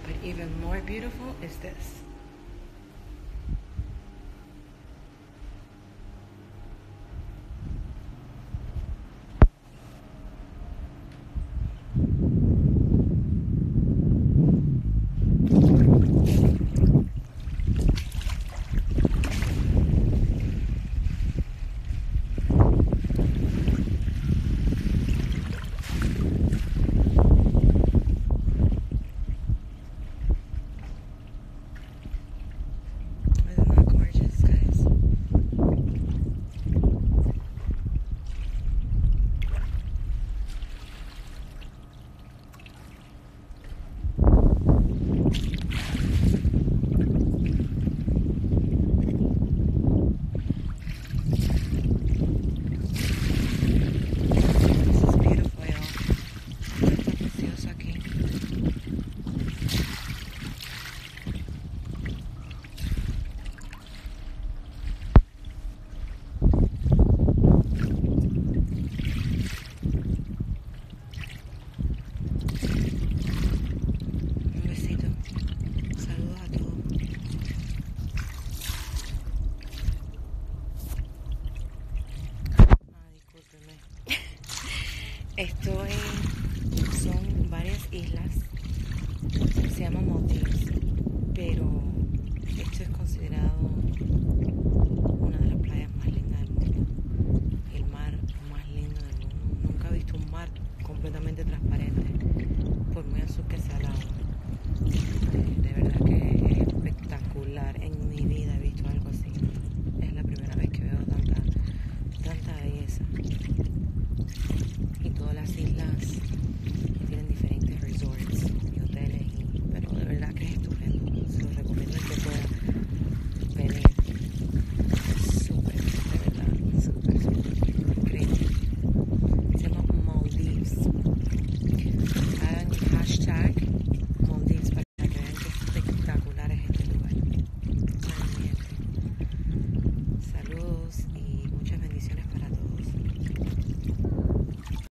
But even more beautiful is this. Isn't that gorgeous, guys? This is beautiful, y'all. Está precioso aquí. Un besito. Saludos a todos. Discúlpenme. Son varias islas. Se llaman Maldives. Pero esto es considerado